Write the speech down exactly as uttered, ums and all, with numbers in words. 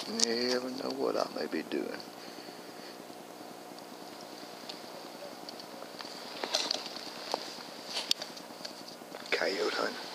never know what I may be doing. Coyote hunting.